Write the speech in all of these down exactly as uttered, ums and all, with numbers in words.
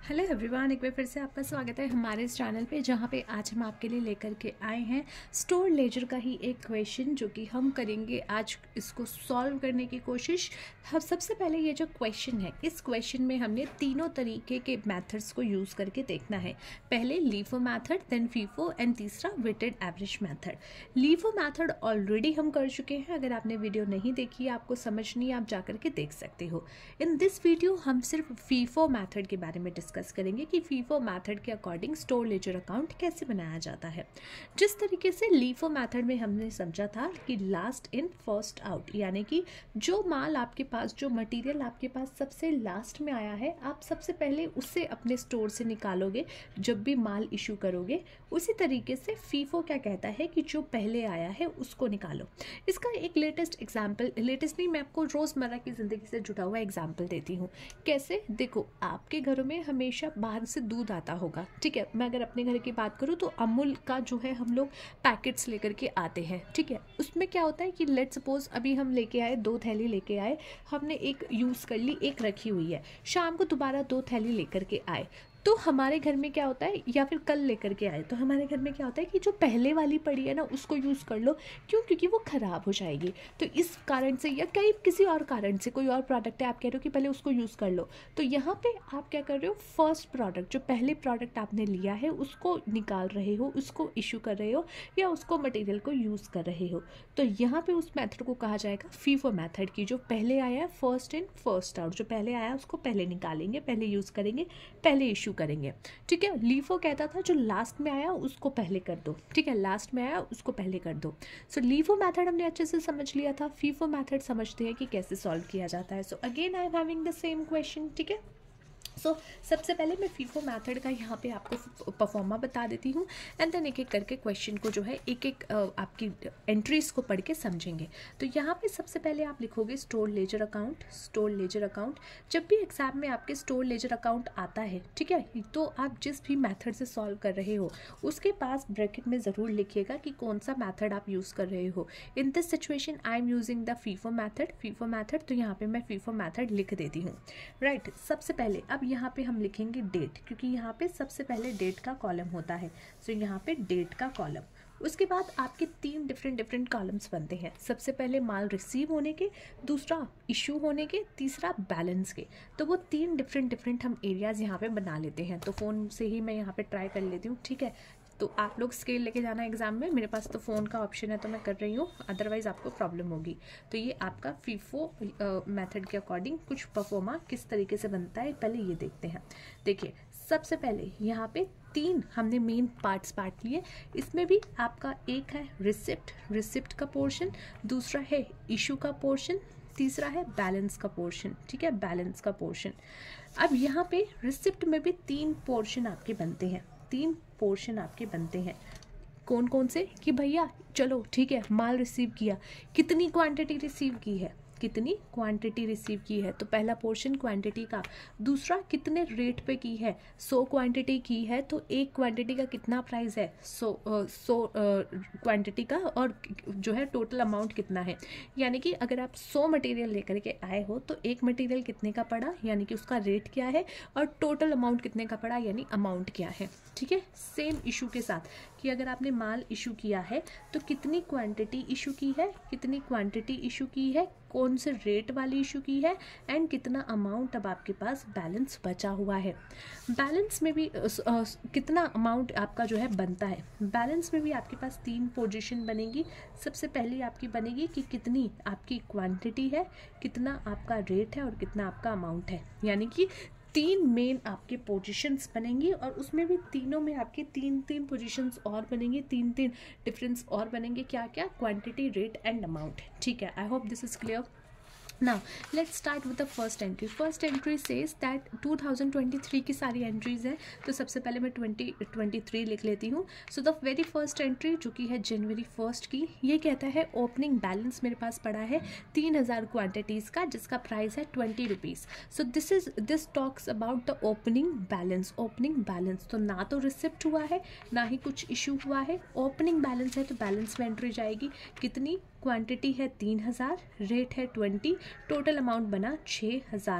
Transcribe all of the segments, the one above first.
Hello everyone, एक बार फिर से आपका स्वागत है हमारे इस चैनल पे, जहाँ पे आज हम आपके लिए लेकर के आए हैं स्टोर लेजर का ही एक क्वेश्चन, जो कि हम करेंगे आज इसको सॉल्व करने की कोशिश। हम सबसे पहले ये जो क्वेश्चन है, इस क्वेश्चन में हमने तीनों तरीके के मेथड्स को यूज़ करके देखना है। पहले LIFO method, then FIFO and तीसरा weighted average method. LIFO method already हम कर चुके हैं, अगर आपने वीडियो नहीं देखी है, आपको समझनी है, आप जा करके देख सकते हो। इन दिस वीडियो हम सिर्फ फीफो मेथड के बारे में डिस्कस करेंगे कि फीफो मेथड के अकॉर्डिंग स्टोर लेजर अकाउंट कैसे बनाया जाता है। जिस तरीके से लीफो मेथड में हमने समझा था कि लास्ट इन फर्स्ट आउट, यानी कि जो माल आपके पास, जो मटेरियल आपके पास सबसे लास्ट में आया है, आप सबसे पहले उससे अपने स्टोर से निकालोगे जब भी माल इशू करोगे। उसी तरीके से फीफो क्या कहता है कि जो पहले आया है उसको निकालो। इसका एक लेटेस्ट एग्जाम्पल, लेटेस्ट नहीं, मैं आपको रोज़मर्रा की ज़िंदगी से जुड़ा हुआ एग्जाम्पल देती हूँ। कैसे? देखो, आपके घरों में हमेशा बाहर से दूध आता होगा, ठीक है। मैं अगर अपने घर की बात करूँ तो अमूल का जो है हम लोग पैकेट्स लेकर के आते हैं, ठीक है। उसमें क्या होता है कि लेट सपोज अभी हम लेके आए, दो थैली लेके आए, हमने एक यूज़ कर ली, एक रखी हुई है, शाम को दोबारा दो थैली लेकर के आए, तो हमारे घर में क्या होता है, या फिर कल लेकर के आए तो हमारे घर में क्या होता है कि जो पहले वाली पड़ी है ना, उसको यूज़ कर लो। क्यों? क्योंकि वो ख़राब हो जाएगी। तो इस कारण से, या कई किसी और कारण से, कोई और प्रोडक्ट है, आप कह रहे हो कि पहले उसको यूज़ कर लो, तो यहाँ पे आप क्या कर रहे हो, फर्स्ट प्रोडक्ट, जो पहले प्रोडक्ट आपने लिया है उसको निकाल रहे हो, उसको इशू कर रहे हो, या उसको मटेरियल को यूज़ कर रहे हो। तो यहाँ पे उस मेथड को कहा जाएगा फीफो मेथड की। जो पहले आया है, फर्स्ट इन फर्स्ट आउट, जो पहले आया उसको पहले निकालेंगे, पहले यूज़ करेंगे, पहले इशू करेंगे, ठीक है। लीफो कहता था जो लास्ट में आया उसको पहले कर दो, ठीक है, लास्ट में आया उसको पहले कर दो। सो लीफो मेथड हमने अच्छे से समझ लिया था। फीफो मेथड समझते हैं कि कैसे सॉल्व किया जाता है। So again I am having the same question, ठीक है। सो so, सबसे पहले मैं फीफो मेथड का यहाँ पे आपको परफॉर्मा बता देती हूँ, एंड देन एक एक करके क्वेश्चन को जो है एक एक आपकी एंट्रीज को पढ़ के समझेंगे। तो यहाँ पे सबसे पहले आप लिखोगे store ledger account. Store ledger account, जब भी एग्जाम में आपके स्टोर लेजर अकाउंट आता है, ठीक है, तो आप जिस भी मेथड से सॉल्व कर रहे हो उसके पास ब्रैकेट में ज़रूर लिखिएगा कि कौन सा मेथड आप यूज़ कर रहे हो। In this situation I am using the FIFO method. FIFO method, तो यहाँ पे मैं फीफो मेथड लिख देती हूँ, राइट right। सबसे पहले अब यहाँ पे हम लिखेंगे डेट, क्योंकि यहाँ पे सबसे पहले डेट का कॉलम होता है। सो so, यहाँ पे डेट का कॉलम। उसके बाद आपके तीन डिफरेंट डिफरेंट कॉलम्स बनते हैं। सबसे पहले माल रिसीव होने के, दूसरा इशू होने के, तीसरा बैलेंस के। तो वो तीन डिफरेंट डिफरेंट हम एरियाज़ यहाँ पे बना लेते हैं। तो फ़ोन से ही मैं यहाँ पे ट्राई कर लेती हूँ, ठीक है। तो आप लोग स्केल लेके जाना एग्जाम में, मेरे पास तो फ़ोन का ऑप्शन है तो मैं कर रही हूँ, अदरवाइज़ आपको प्रॉब्लम होगी। तो ये आपका फीफो मेथड के अकॉर्डिंग कुछ परफॉर्मा किस तरीके से बनता है, पहले ये देखते हैं। देखिए, सबसे पहले यहाँ पे तीन हमने मेन पार्ट्स पार्ट लिए। इसमें भी आपका एक है रिसिप्ट, रिसिप्ट का पोर्शन, दूसरा है इशू का पोर्शन, तीसरा है बैलेंस का पोर्शन, ठीक है, बैलेंस का पोर्शन। अब यहाँ पे रिसिप्ट में भी तीन पोर्शन आपके बनते हैं, तीन पोर्शन आपके बनते हैं। कौन कौन से? कि भैया चलो ठीक है, माल रिसीव किया, कितनी क्वांटिटी रिसीव की है, कितनी क्वांटिटी रिसीव की है, तो पहला पोर्शन क्वांटिटी का। दूसरा, कितने रेट पे की है, सौ क्वांटिटी की है तो एक क्वांटिटी का कितना प्राइस है, सौ सौ क्वांटिटी का, और जो है टोटल अमाउंट कितना है। यानी कि अगर आप सौ मटेरियल लेकर के आए हो तो एक मटेरियल कितने का पड़ा, यानी कि उसका रेट क्या है, और टोटल अमाउंट कितने का पड़ा, यानी अमाउंट क्या है, ठीक है। सेम इशू के साथ कि अगर आपने माल इशू किया है तो कितनी क्वांटिटी इशू की है, कितनी क्वांटिटी इशू की है, कौन से रेट वाली इशू की है, एंड कितना अमाउंट अब आपके पास बैलेंस बचा हुआ है। बैलेंस में भी आ, आ, कितना अमाउंट आपका जो है बनता है। बैलेंस में भी आपके पास तीन पोजीशन बनेगी। सबसे पहली आपकी बनेगी कि कितनी आपकी क्वांटिटी है, कितना आपका रेट है, और कितना आपका अमाउंट है। यानी कि तीन मेन आपके पोजीशंस बनेंगी, और उसमें भी तीनों में आपके तीन तीन पोजीशंस और बनेंगे, तीन तीन डिफरेंस और बनेंगे। क्या क्या? क्वांटिटी, रेट एंड अमाउंट, ठीक है। I hope this is clear. Now let's start with the first entry. First entry says that two thousand twenty three की सारी एंट्रीज हैं, तो सबसे पहले मैं ट्वेंटी ट्वेंटी थ्री लिख लेती हूँ। So the very first entry जो कि है जनवरी फर्स्ट की, ये कहता है ओपनिंग बैलेंस मेरे पास पड़ा है तीन हज़ार क्वान्टिटीज़ का, जिसका प्राइस है twenty rupees. So this is this talks about the opening balance. Opening balance तो ना तो रिसिप्ट हुआ है, ना ही कुछ इशू हुआ है, ओपनिंग बैलेंस है, तो बैलेंस में एंट्री जाएगी। कितनी क्वांटिटी है? तीन हज़ार, रेट है ट्वेंटी, टोटल अमाउंट बना छः हज़ार का,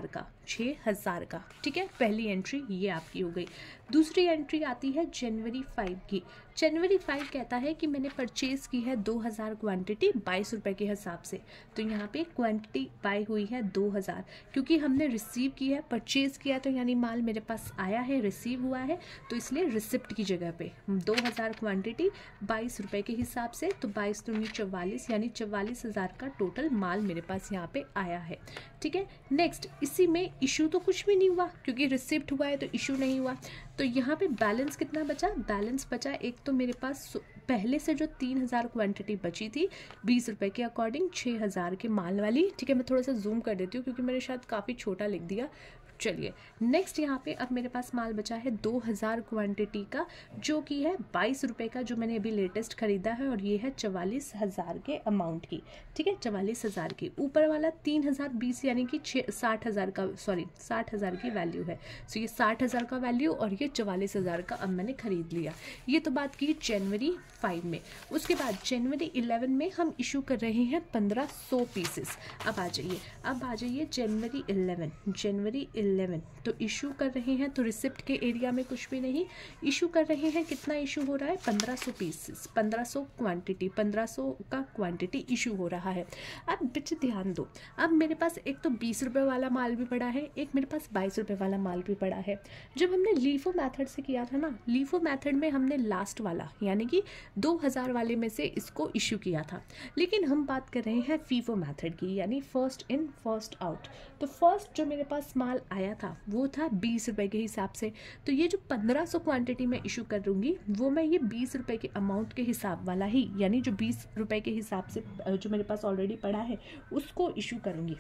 छः हज़ार का। ठीक है, पहली एंट्री ये आपकी हो गई। दूसरी एंट्री आती है जनवरी फाइव की। जनवरी फाइव कहता है कि मैंने परचेज की है दो हज़ार क्वांटिटी बाईस रुपये के हिसाब से। तो यहाँ पे क्वांटिटी बाई हुई है दो हज़ार, क्योंकि हमने रिसीव की है, परचेज किया तो यानी माल मेरे पास आया है, रिसीव हुआ है, तो इसलिए रिसिप्ट की जगह पे दो हज़ार क्वांटिटी बाईस रुपये के हिसाब से। तो बाईस दूनी चौवालीस, यानी चौवालीस हज़ार का टोटल माल मेरे पास यहाँ पे आया है। ठीक है, नेक्स्ट इसी में इशू तो कुछ भी नहीं हुआ, क्योंकि रिसिप्ट हुआ है तो इशू नहीं हुआ। तो यहाँ पे बैलेंस कितना बचा? बैलेंस बचा एक तो मेरे पास पहले से जो तीन हज़ार क्वांटिटी बची थी बीस रुपए के अकॉर्डिंग छः हज़ार के माल वाली। ठीक है, मैं थोड़ा सा जूम कर देती हूँ क्योंकि मैंने शायद काफ़ी छोटा लिख दिया। चलिए नेक्स्ट यहाँ पे अब मेरे पास माल बचा है दो हज़ार क्वांटिटी का, जो कि है बाईस रुपये का, जो मैंने अभी लेटेस्ट खरीदा है, और ये है चवालीस हज़ार के अमाउंट की। ठीक है, चवालीस हज़ार की। ऊपर वाला तीन हज़ार बीस यानी कि छः साठ हज़ार का, सॉरी साठ हज़ार की वैल्यू है। सो ये साठ हज़ार का वैल्यू और ये चवालीस हज़ार का अब मैंने खरीद लिया। ये तो बात की जनवरी फाइव में। उसके बाद जनवरी इलेवन में हम इशू कर रहे हैं पंद्रह सौ पीसेस। अब आ जाइए अब आ जाइए जनवरी इलेवन जनवरी इलेवन तो इशू कर रहे हैं, तो रिसिप्ट के एरिया में कुछ भी नहीं, इशू कर रहे हैं। कितना इशू हो रहा है? पंद्रह सौ पीसेस, पंद्रह सौ क्वांटिटी, पंद्रह सौ का क्वांटिटी इशू हो रहा है। अब बच्चे ध्यान दो, अब मेरे पास एक तो बीस रुपए वाला माल भी पड़ा है, एक मेरे पास बाईस रुपए वाला माल भी पड़ा है। जब हमने लीफो मेथड से किया था ना, लीफो मेथड में हमने लास्ट वाला यानी कि दो हज़ार वाले में से इसको इशू किया था, लेकिन हम बात कर रहे हैं फीफो मेथड की, यानी फर्स्ट इन फर्स्ट आउट। तो फर्स्ट जो मेरे पास माल आया था वो था बीस रुपए के हिसाब से। तो ये जो पंद्रह सौ क्वांटिटी मैं इशू कर दूंगी वो मैं ये बीस रुपए के अमाउंट के हिसाब वाला ही, यानी जो बीस रुपए के हिसाब से जो मेरे पास ऑलरेडी पड़ा है उसको इशू करूंगी।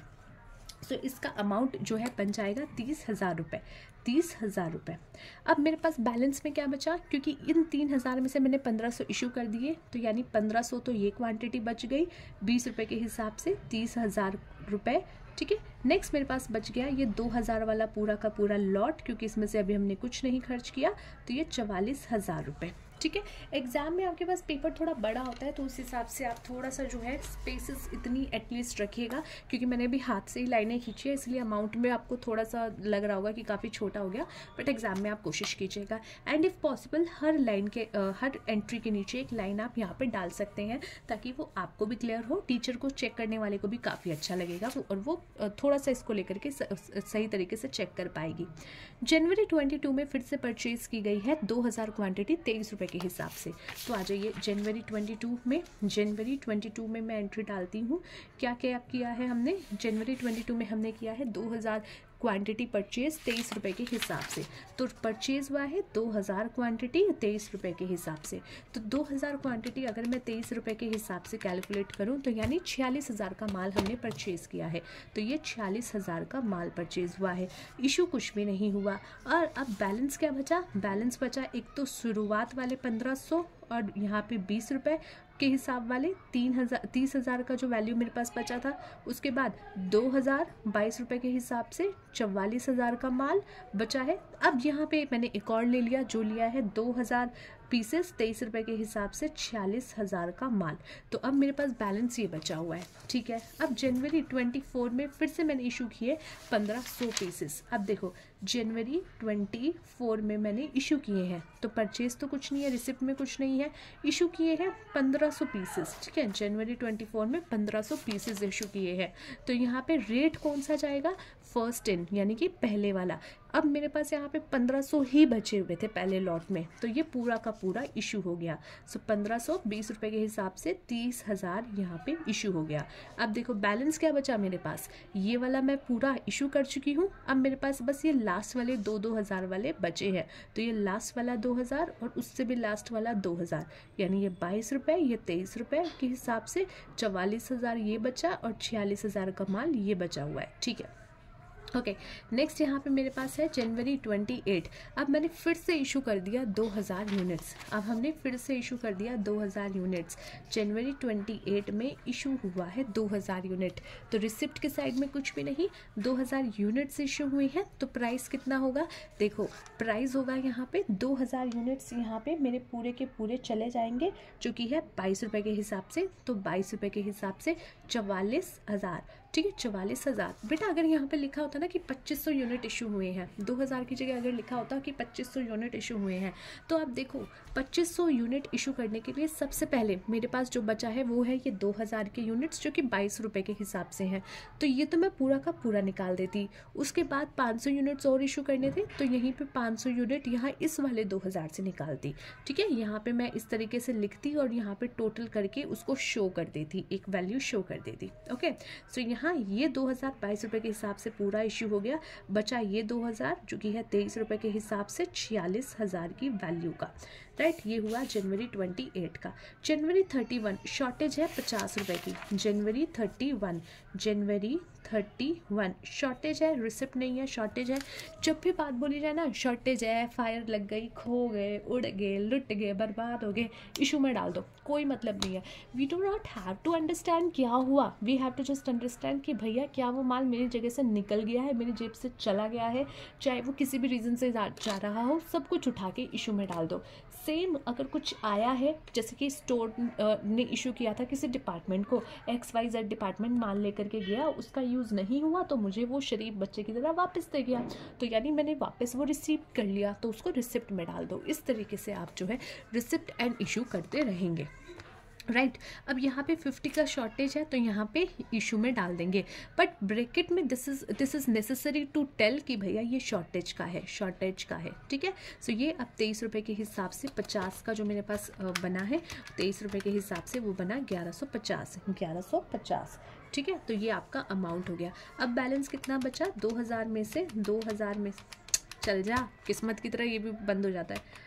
सो so, इसका अमाउंट जो है बन जाएगा तीस हज़ार रुपये, तीस हज़ार रुपये। अब मेरे पास बैलेंस में क्या बचा? क्योंकि इन तीन हज़ार में से मैंने पंद्रह सौ इशू कर दिए, तो यानी पंद्रह सौ तो ये क्वांटिटी बच गई बीस रुपये के हिसाब से, तीस हज़ार रुपये। ठीक है, नेक्स्ट मेरे पास बच गया ये दो हज़ार वाला पूरा का पूरा लॉट, क्योंकि इसमें से अभी हमने कुछ नहीं खर्च किया, तो ये चवालीस हज़ार रुपये। ठीक है, एग्जाम में आपके पास पेपर थोड़ा बड़ा होता है तो उस हिसाब से आप थोड़ा सा जो है स्पेसेस इतनी एटलीस्ट रखिएगा, क्योंकि मैंने अभी हाथ से ही लाइनें खींची है, इसलिए अमाउंट में आपको थोड़ा सा लग रहा होगा कि काफ़ी छोटा हो गया, बट एग्जाम में आप कोशिश कीजिएगा। एंड इफ़ पॉसिबल हर लाइन के आ, हर एंट्री के नीचे एक लाइन आप यहाँ पर डाल सकते हैं, ताकि वो आपको भी क्लियर हो, टीचर को चेक करने वाले को भी काफ़ी अच्छा लगेगा, और वो थोड़ा सा इसको लेकर के सही तरीके से चेक कर पाएगी। जनवरी ट्वेंटी टू में फिर से परचेज की गई है दो हज़ार क्वान्टिटी तेईस रुपये के हिसाब से। तो आ जाइए जनवरी बाईस में, जनवरी बाईस में मैं एंट्री डालती हूँ। क्या क्या किया है हमने? जनवरी बाईस में हमने किया है दो हज़ार क्वांटिटी परचेज तेईस रुपये के हिसाब से। तो परचेज हुआ है दो हज़ार क्वांटिटी तेईस रुपये के हिसाब से। तो दो हज़ार क्वांटिटी अगर मैं तेईस रुपये के हिसाब से कैलकुलेट करूं तो यानी छियालीस हज़ार का माल हमने परचेज किया है। तो ये छियालीस हज़ार का माल परचेज हुआ है, इशू कुछ भी नहीं हुआ। और अब बैलेंस क्या बचा? बैलेंस बचा एक तो शुरुआत वाले पंद्रह सौ और यहाँ पे बीस रुपये के हिसाब वाले तीन हज़ार तीस हज़ार का जो वैल्यू मेरे पास बचा था। उसके बाद दो हज़ार बाईस रुपये के हिसाब से चवालीस हज़ार का माल बचा है। अब यहाँ पे मैंने एक और ले लिया, जो लिया है दो हज़ार पीसेस तेईस रुपये के हिसाब से छियालीस हज़ार का माल। तो अब मेरे पास बैलेंस ये बचा हुआ है। ठीक है, अब जनवरी चौबीस में फिर से मैंने इशू किए पंद्रह सौ पीसेस। अब देखो जनवरी चौबीस में मैंने इशू किए हैं, तो परचेज तो कुछ नहीं है, रिसिप्ट में कुछ नहीं है, इशू किए हैं पंद्रह सौ पीसेस। ठीक है, जनवरी चौबीस में पंद्रह सौ पीसेस इशू किए हैं। तो यहाँ पे रेट कौन सा जाएगा? फर्स्ट इन, यानी कि पहले वाला। अब मेरे पास यहाँ पे पंद्रह सौ ही बचे हुए थे पहले लॉट में, तो ये पूरा का पूरा इशू हो गया। सो पंद्रह सौ बीस रुपये के हिसाब से तीस हज़ार यहाँ पे इशू हो गया। अब देखो बैलेंस क्या बचा मेरे पास, ये वाला मैं पूरा इशू कर चुकी हूँ। अब मेरे पास बस ये लास्ट वाले दो दो हज़ार वाले बचे हैं, तो ये लास्ट वाला दो हज़ार और उससे भी लास्ट वाला दो हज़ार, यानी ये बाईस रुपये, ये तेईस रुपये के हिसाब से चवालीस हज़ार ये बचा और छियालीस हज़ार का माल ये बचा हुआ है। ठीक है, ओके नेक्स्ट यहाँ पे मेरे पास है जनवरी अट्ठाईस। अब मैंने फिर से इशू कर दिया दो हज़ार यूनिट्स। अब हमने फिर से इशू कर दिया दो हज़ार यूनिट्स। जनवरी अट्ठाईस में इशू हुआ है दो हज़ार यूनिट, तो रिसिप्ट के साइड में कुछ भी नहीं, दो हज़ार यूनिट्स इशू हुई हैं। तो प्राइस कितना होगा? देखो प्राइस होगा यहाँ पे दो हज़ार यूनिट्स, यहाँ पे मेरे पूरे के पूरे चले जाएंगे, जो कि है बाईस रुपये के हिसाब से। तो बाईस रुपये के हिसाब से चवालीस हज़ार, ठीक है, चवालीस हज़ार। बेटा अगर यहाँ पे लिखा होता ना कि पच्चीस सौ यूनिट इशू हुए हैं, दो हज़ार की जगह अगर लिखा होता कि पच्चीस सौ यूनिट इशू हुए हैं, तो आप देखो पच्चीस सौ यूनिट इशू करने के लिए सबसे पहले मेरे पास जो बचा है वो है ये दो हज़ार के यूनिट्स, जो कि बाईस रुपये के हिसाब से हैं। तो ये तो मैं पूरा का पूरा निकाल देती। उसके बाद पाँच सौ यूनिट्स और इशू करने थे, तो यहीं पे पाँच सौ यूनिट यहाँ इस वाले दो हज़ार से निकालती, ठीक है। यहाँ पे मैं इस तरीके से लिखती और यहाँ पे टोटल करके उसको शो कर देती, एक वैल्यू शो कर देती। ओके, सो यहाँ ये दो हज़ार बाईस रुपये के हिसाब से पूरा इशू हो गया। बचा ये दो हज़ार जो कि है तेईस रुपये के हिसाब से छियालीस हज़ार की वैल्यू का, राइट। ये हुआ जनवरी अट्ठाईस का। जनवरी इकतीस शॉर्टेज है पचास रुपए की। जनवरी इकतीस जनवरी इकतीस शॉर्टेज है, रिसिप्ट नहीं है, शॉर्टेज है। जब भी बात बोली जाए ना शॉर्टेज है, फायर लग गई, खो गए, उड़ गए, लुट गए, बर्बाद हो गए, इशू में डाल दो, कोई मतलब नहीं है। We do not have to understand क्या हुआ, we have to just understand कि भैया क्या वो माल मेरी जगह से निकल गया है, मेरी जेब से चला गया है, चाहे वो किसी भी रीज़न से जा, जा रहा हो, सब कुछ उठा के इशू में डाल दो। सेम अगर कुछ आया है, जैसे कि स्टोर ने इशू किया था किसी डिपार्टमेंट को, एक्स वाई जेड डिपार्टमेंट माल लेकर के गया, उसका यूज़ नहीं हुआ तो मुझे वो शरीफ बच्चे की तरह वापस दे गया, तो यानी मैंने वापस वो रिसीव कर लिया, तो उसको रिसिप्ट में डाल दो। इस तरीके से आप जो है रिसिप्ट एंड इशू करते रहेंगे, राइट right. अब यहाँ पे फिफ्टी का शॉर्टेज है तो यहाँ पे इशू में डाल देंगे, बट ब्रैकेट में this is this is necessary to tell कि भैया ये शॉर्टेज का है, शॉर्टेज का है, ठीक है। सो so ये अब तेईस रुपये के हिसाब से पचास का जो मेरे पास बना है, तेईस रुपये के हिसाब से वो बना ग्यारह सौ पचास, ग्यारह सौ पचास, ठीक है। तो ये आपका अमाउंट हो गया। अब बैलेंस कितना बचा, दो हज़ार में से दो हज़ार में चल जा, किस्मत की तरह ये भी बंद हो जाता है,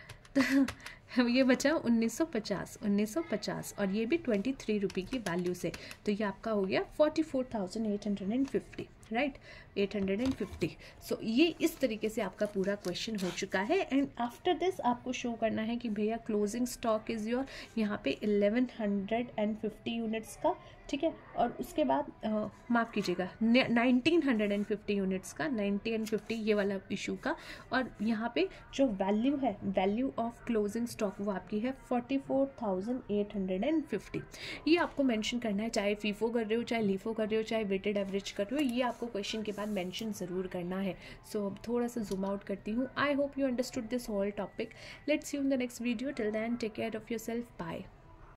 तो ये बचा उन्नीस सौ पचास, उन्नीस सौ पचास, और ये भी ट्वेंटी थ्री रुपये की वैल्यू से, तो ये आपका हो गया forty four thousand eight hundred and fifty, right, eight hundred and fifty. So ये इस तरीके से आपका पूरा क्वेश्चन हो चुका है। एंड आफ्टर दिस आपको शो करना है कि भैया क्लोजिंग स्टॉक इज़ योर यहाँ पे eleven hundred and fifty units का, ठीक है। और उसके बाद माफ़ कीजिएगा nineteen hundred and fifty units का, नाइन्टी एंड फिफ्टी ये वाला इशू का, और यहाँ पे जो वैल्यू है, वैल्यू ऑफ क्लोजिंग स्टॉक वो आपकी है forty four thousand eight hundred and fifty. ये आपको मेंशन करना है, चाहे फीफो कर रहे हो, चाहे लीफो कर रहे हो, चाहे वेटेड एवरेज कर रहे हो, ये आपको क्वेश्चन के बाद मेंशन ज़रूर करना है। सो अब थोड़ा सा जूम आउट करती हूँ। I hope you understood this whole topic. Let's see you in the next video. Till then take care of yourself, bye.